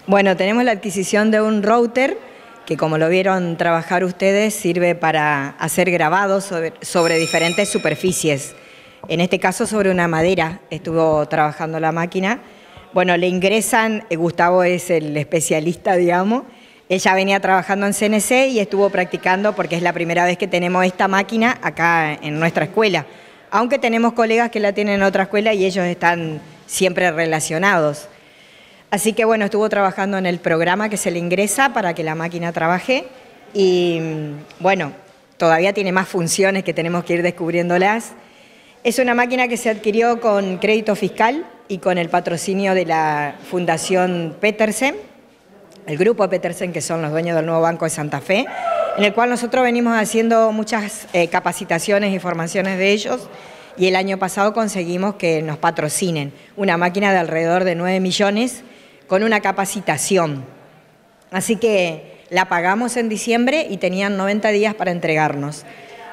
Bueno, tenemos la adquisición de un router que, como lo vieron trabajar ustedes, sirve para hacer grabados sobre diferentes superficies. En este caso sobre una madera estuvo trabajando la máquina. Bueno, le ingresan, Gustavo es el especialista, digamos. Ella venía trabajando en CNC y estuvo practicando porque es la primera vez que tenemos esta máquina acá en nuestra escuela. Aunque tenemos colegas que la tienen en otra escuela y ellos están siempre relacionados. Así que bueno, estuvo trabajando en el programa que se le ingresa para que la máquina trabaje y bueno, todavía tiene más funciones que tenemos que ir descubriéndolas. Es una máquina que se adquirió con crédito fiscal y con el patrocinio de la Fundación Petersen, el grupo Petersen, que son los dueños del nuevo Banco de Santa Fe, en el cual nosotros venimos haciendo muchas capacitaciones y formaciones de ellos y el año pasado conseguimos que nos patrocinen una máquina de alrededor de 9 millones con una capacitación. Así que la pagamos en diciembre y tenían 90 días para entregarnos.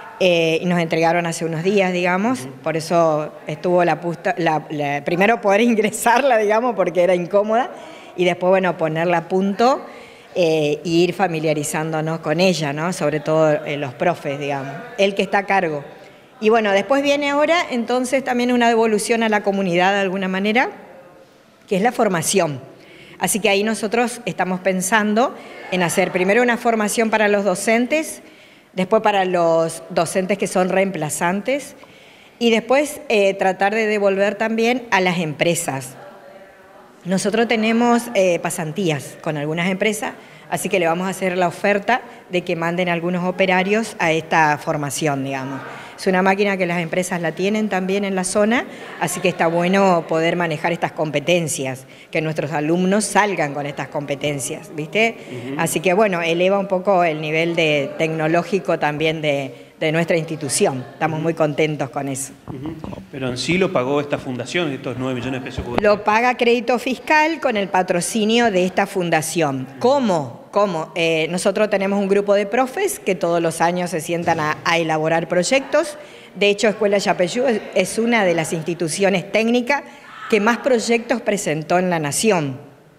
Y nos entregaron hace unos días, digamos, por eso estuvo primero poder ingresarla, digamos, porque era incómoda, y después, bueno, ponerla a punto e ir familiarizándonos con ella, ¿no? Sobre todo los profes, digamos, el que está a cargo. Y bueno, después viene ahora, entonces, también una devolución a la comunidad de alguna manera, que es la formación. Así que ahí nosotros estamos pensando en hacer primero una formación para los docentes, después para los docentes que son reemplazantes y después tratar de devolver también a las empresas. Nosotros tenemos pasantías con algunas empresas, así que le vamos a hacer la oferta de que manden algunos operarios a esta formación, digamos. Es una máquina que las empresas la tienen también en la zona, así que está bueno poder manejar estas competencias, que nuestros alumnos salgan con estas competencias, ¿viste? Así que bueno, eleva un poco el nivel tecnológico también de nuestra institución. Estamos muy contentos con eso. Pero en sí lo pagó esta fundación, estos 9 millones de pesos. Lo paga crédito fiscal con el patrocinio de esta fundación. ¿Cómo? Nosotros tenemos un grupo de profes que todos los años se sientan a elaborar proyectos. De hecho, Escuela Yapeyú es una de las instituciones técnicas que más proyectos presentó en la nación.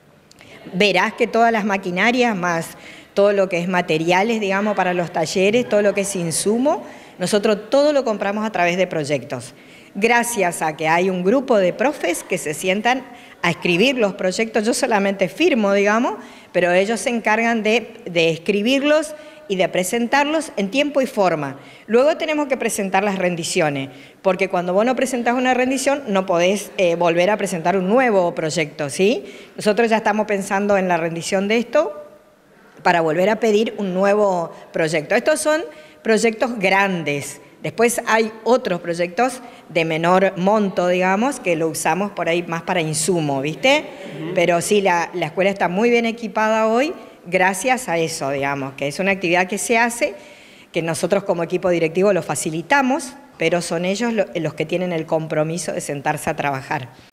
Verás que todas las maquinarias, más todo lo que es materiales, digamos, para los talleres, todo lo que es insumo, nosotros todo lo compramos a través de proyectos. Gracias a que hay un grupo de profes que se sientan a escribir los proyectos, yo solamente firmo, digamos, pero ellos se encargan de escribirlos y de presentarlos en tiempo y forma. Luego tenemos que presentar las rendiciones, porque cuando vos no presentás una rendición no podés volver a presentar un nuevo proyecto, ¿sí? Nosotros ya estamos pensando en la rendición de esto para volver a pedir un nuevo proyecto. Estos son proyectos grandes. Después hay otros proyectos de menor monto, digamos, que lo usamos por ahí más para insumo, ¿viste? Pero sí, la escuela está muy bien equipada hoy gracias a eso, digamos, que es una actividad que se hace, que nosotros como equipo directivo lo facilitamos, pero son ellos los que tienen el compromiso de sentarse a trabajar.